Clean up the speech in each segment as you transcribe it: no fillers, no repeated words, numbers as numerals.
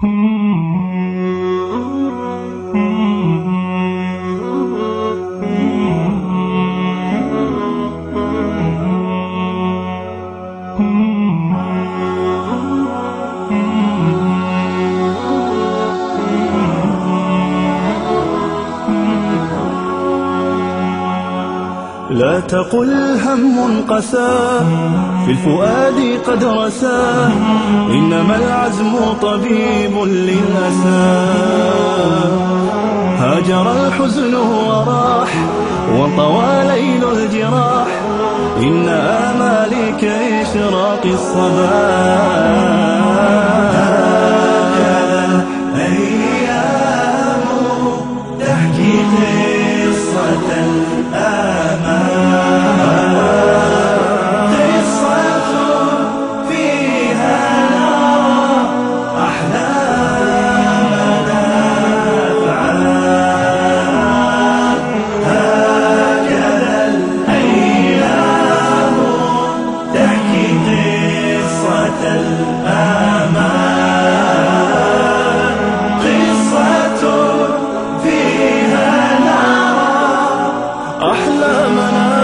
لا تقل هم قسى في الفؤاد قد رسى، إنما العزم طبيب للأسى. هاجر الحزن وراح وانطوى ليل الجراح، إن آمالي كإشراق الصباح. هكذا الأيام تحكي قصة الآمال، قصة فيها نرى أحلامنا أفعال. هكذا الأيام تحكي قصة الآمال، قصة فيها نرى أحلامنا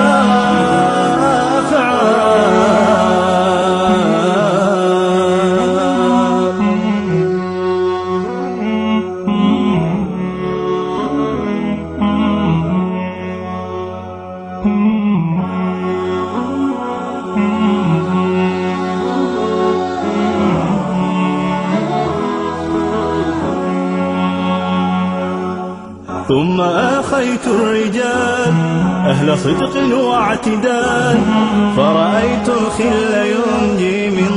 ثم آخيت الرجال أهل صدق واعتدال، فرأيت الخل ينجي من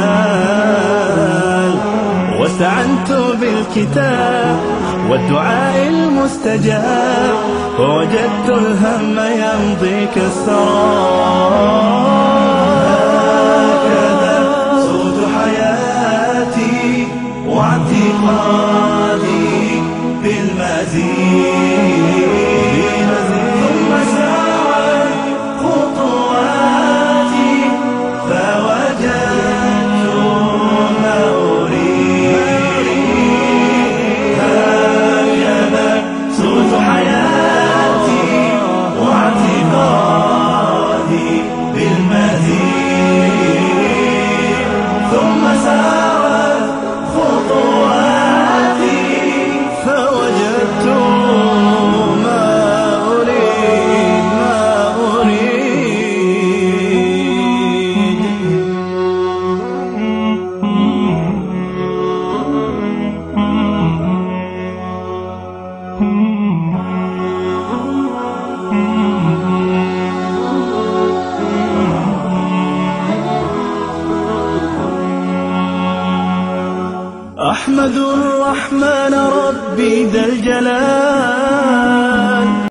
ضلال. واستعنت بالكتاب والدعاء المستجاب، ووجدت الهم يمضي كالسراب. هكذا صوت حياتي واعتقادي بالمزيد، ثم سارت خطواتي فوجدت ما أريد. هكذا صوت حياتي واعتقادي بالمزيد، ثم سارت خطواتي فوجدت ما أريد ما أريد. أحمد الرحمن ربي ذا الجلال،